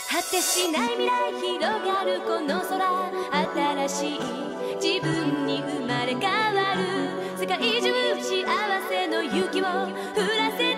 果てしない未来広がるこの空、新しい自分に生まれ変わる。世界中幸せの勇気を降らせ